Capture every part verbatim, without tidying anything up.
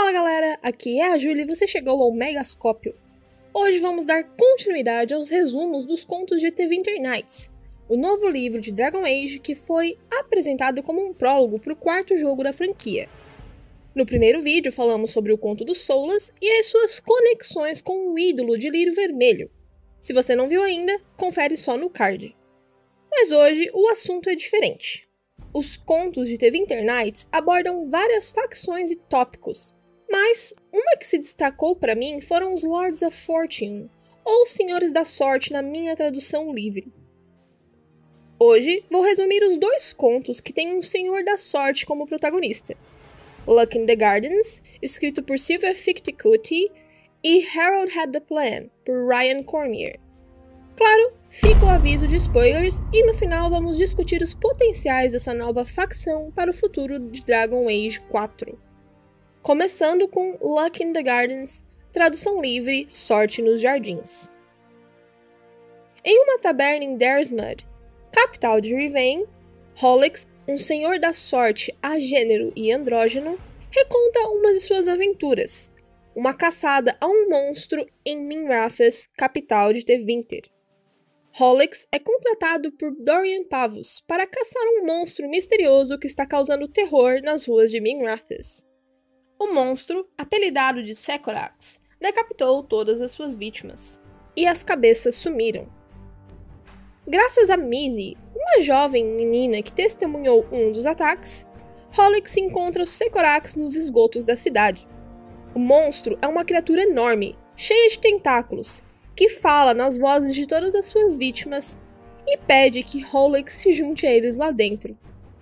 Fala galera, aqui é a Júlia e você chegou ao Megascópio. Hoje vamos dar continuidade aos resumos dos contos de The Winter Nights, o novo livro de Dragon Age que foi apresentado como um prólogo para o quarto jogo da franquia. No primeiro vídeo falamos sobre o conto dos Solas e as suas conexões com o ídolo de Lírio Vermelho. Se você não viu ainda, confere só no card. Mas hoje o assunto é diferente. Os contos de The Winter Nights abordam várias facções e tópicos, mas uma que se destacou para mim foram os Lords of Fortune, ou Senhores da Sorte na minha tradução livre. Hoje vou resumir os dois contos que têm um Senhor da Sorte como protagonista. Luck in the Gardens, escrito por Sylvia Ficticuti, e Harold Had the Plan, por Ryan Cormier. Claro, fica o aviso de spoilers e no final vamos discutir os potenciais dessa nova facção para o futuro de Dragon Age quatro. Começando com Luck in the Gardens, tradução livre, Sorte nos Jardins. Em uma taberna em Daresmud, capital de Rivain, Hollix, um senhor da sorte agênero e andrógeno, reconta uma de suas aventuras, uma caçada a um monstro em Minrathous, capital de Tevinter. Hollix é contratado por Dorian Pavus para caçar um monstro misterioso que está causando terror nas ruas de Minrathous. O monstro, apelidado de Secorax, decapitou todas as suas vítimas, e as cabeças sumiram. Graças a Mizzy, uma jovem menina que testemunhou um dos ataques, Hollix encontra o Secorax nos esgotos da cidade. O monstro é uma criatura enorme, cheia de tentáculos, que fala nas vozes de todas as suas vítimas e pede que Hollix se junte a eles lá dentro.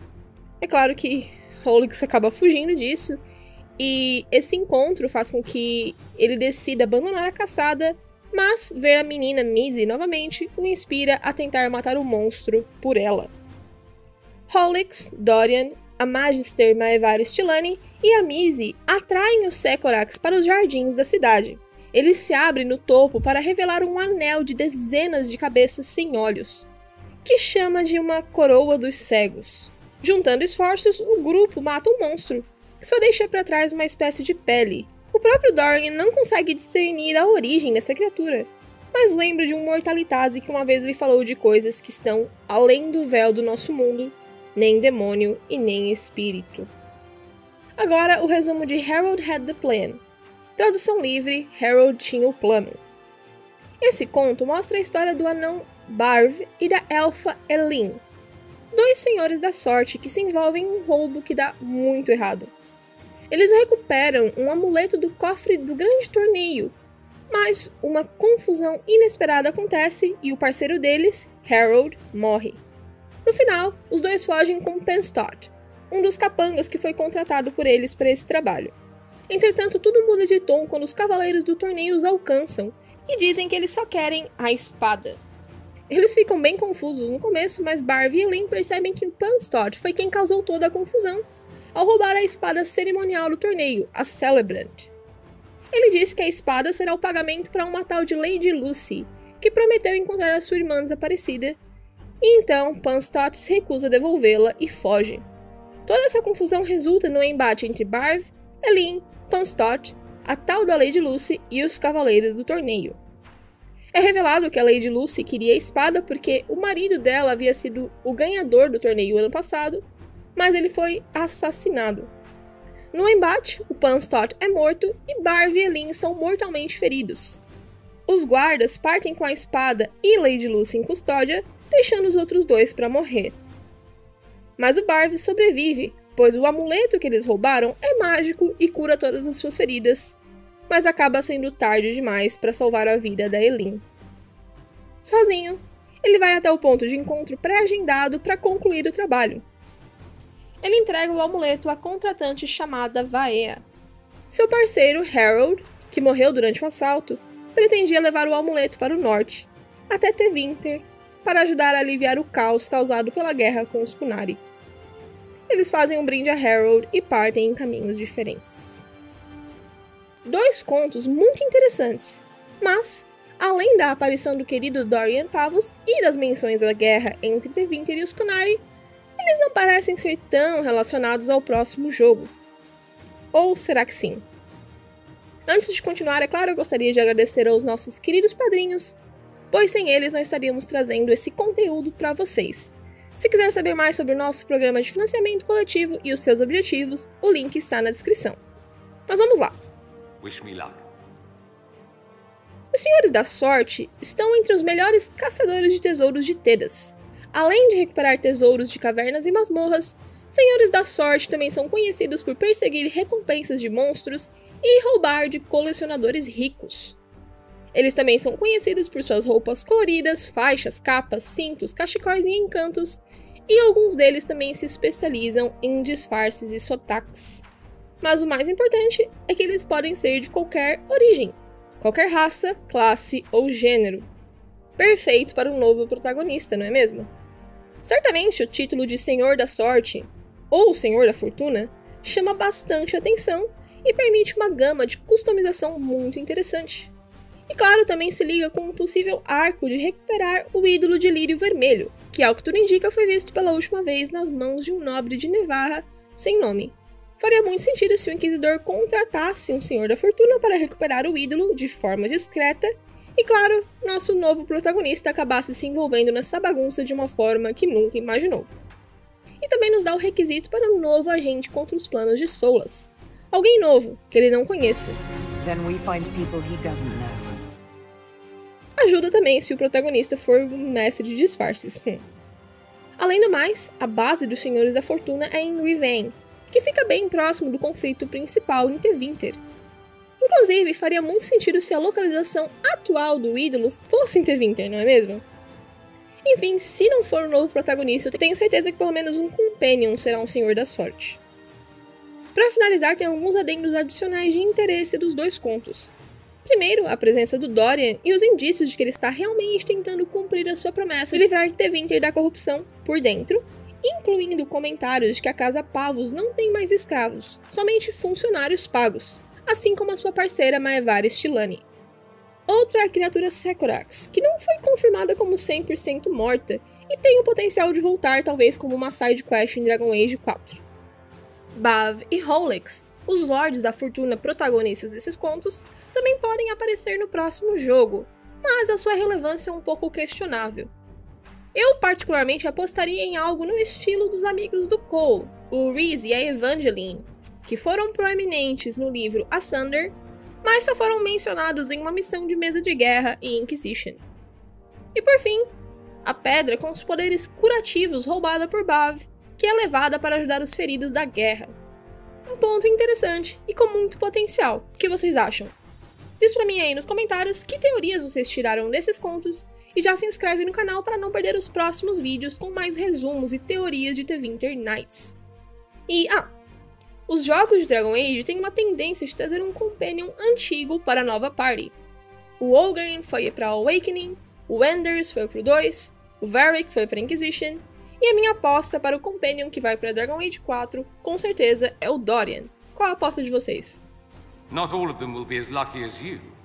É claro que Hollix acaba fugindo disso, e esse encontro faz com que ele decida abandonar a caçada, mas ver a menina Mizzy novamente o inspira a tentar matar o monstro por ela. Hollix, Dorian, a Magister Maevaris Tilani e a Mizzy atraem o Secorax para os jardins da cidade. Ele se abre no topo para revelar um anel de dezenas de cabeças sem olhos, que chama de uma coroa dos cegos. Juntando esforços, o grupo mata o monstro, que só deixa para trás uma espécie de pele. O próprio Dorian não consegue discernir a origem dessa criatura, mas lembra de um Mortalitase que uma vez lhe falou de coisas que estão além do véu do nosso mundo, nem demônio e nem espírito. Agora o resumo de Harold Had the Plan. Tradução livre, Harold tinha o plano. Esse conto mostra a história do anão Barv e da elfa Elin, dois senhores da sorte que se envolvem em um roubo que dá muito errado. Eles recuperam um amuleto do cofre do grande torneio, mas uma confusão inesperada acontece e o parceiro deles, Harold, morre. No final, os dois fogem com Penstott, um dos capangas que foi contratado por eles para esse trabalho. Entretanto, tudo muda de tom quando os cavaleiros do torneio os alcançam e dizem que eles só querem a espada. Eles ficam bem confusos no começo, mas Barv e Elin percebem que o Penstott foi quem causou toda a confusão ao roubar a espada cerimonial do torneio, a Celebrant. Ele diz que a espada será o pagamento para uma tal de Lady Lucy, que prometeu encontrar a sua irmã desaparecida, e então Penstott se recusa a devolvê-la e foge. Toda essa confusão resulta no embate entre Barv, Elin, Penstott, a tal da Lady Lucy e os cavaleiros do torneio. É revelado que a Lady Lucy queria a espada porque o marido dela havia sido o ganhador do torneio ano passado, mas ele foi assassinado. No embate, o Penstott é morto e Barv e Elin são mortalmente feridos. Os guardas partem com a espada e Lady Lucy em custódia, deixando os outros dois para morrer. Mas o Barv sobrevive, pois o amuleto que eles roubaram é mágico e cura todas as suas feridas, mas acaba sendo tarde demais para salvar a vida da Elin. Sozinho, ele vai até o ponto de encontro pré-agendado para concluir o trabalho. Ele entrega o amuleto à contratante chamada Vaea. Seu parceiro, Harold, que morreu durante o assalto, pretendia levar o amuleto para o norte, até Tevinter, para ajudar a aliviar o caos causado pela guerra com os Qunari. Eles fazem um brinde a Harold e partem em caminhos diferentes. Dois contos muito interessantes, mas, além da aparição do querido Dorian Pavus e das menções à guerra entre Tevinter e os Qunari, eles não parecem ser tão relacionados ao próximo jogo. Ou será que sim? Antes de continuar, é claro, eu gostaria de agradecer aos nossos queridos padrinhos, pois sem eles não estaríamos trazendo esse conteúdo para vocês. Se quiser saber mais sobre o nosso programa de financiamento coletivo e os seus objetivos, o link está na descrição. Mas vamos lá. Wish me luck. Os Senhores da Sorte estão entre os melhores caçadores de tesouros de Thedas. Além de recuperar tesouros de cavernas e masmorras, Senhores da Sorte também são conhecidos por perseguir recompensas de monstros e roubar de colecionadores ricos. Eles também são conhecidos por suas roupas coloridas, faixas, capas, cintos, cachecóis e encantos, e alguns deles também se especializam em disfarces e sotaques. Mas o mais importante é que eles podem ser de qualquer origem, qualquer raça, classe ou gênero. Perfeito para um novo protagonista, não é mesmo? Certamente o título de Senhor da Sorte, ou Senhor da Fortuna, chama bastante atenção e permite uma gama de customização muito interessante. E claro, também se liga com um possível arco de recuperar o ídolo de lírio vermelho, que ao que tudo indica foi visto pela última vez nas mãos de um nobre de Nevarra sem nome. Faria muito sentido se o Inquisidor contratasse um Senhor da Fortuna para recuperar o ídolo de forma discreta, e claro, nosso novo protagonista acabasse se envolvendo nessa bagunça de uma forma que nunca imaginou. E também nos dá o requisito para um novo agente contra os planos de Solas. Alguém novo, que ele não conheça. Then we find people he doesn't know. Ajuda também se o protagonista for um mestre de disfarces. Hum. Além do mais, a base dos Senhores da Fortuna é em Rivain, que fica bem próximo do conflito principal em Tevinter. Inclusive, faria muito sentido se a localização atual do ídolo fosse em Tevinter, não é mesmo? Enfim, se não for o novo protagonista, eu tenho certeza que pelo menos um Companion será um Senhor da Sorte. Para finalizar, tem alguns adendos adicionais de interesse dos dois contos. Primeiro, a presença do Dorian e os indícios de que ele está realmente tentando cumprir a sua promessa de livrar Tevinter da corrupção por dentro, incluindo comentários de que a Casa Pavos não tem mais escravos, somente funcionários pagos, assim como a sua parceira Maevaris Chilani. Outra é a criatura Secorax, que não foi confirmada como cem por cento morta e tem o potencial de voltar talvez como uma side quest em Dragon Age quatro. Bav e Rolex, os Lordes da Fortuna protagonistas desses contos, também podem aparecer no próximo jogo, mas a sua relevância é um pouco questionável. Eu particularmente apostaria em algo no estilo dos amigos do Cole, o Rhys e a Evangeline, que foram proeminentes no livro Asunder, mas só foram mencionados em uma missão de mesa de guerra e Inquisition. E por fim, a pedra com os poderes curativos roubada por Bav, que é levada para ajudar os feridos da guerra. Um ponto interessante e com muito potencial. O que vocês acham? Diz pra mim aí nos comentários que teorias vocês tiraram desses contos e já se inscreve no canal para não perder os próximos vídeos com mais resumos e teorias de Tevinter Nights. E, ah, os jogos de Dragon Age têm uma tendência de trazer um Companion antigo para a nova party. O Ogryn foi para Awakening, o Enders foi pro dois, o Varric foi para Inquisition, e a minha aposta para o Companion que vai para Dragon Age quatro, com certeza, é o Dorian. Qual a aposta de vocês? Not all of them will be as lucky as you.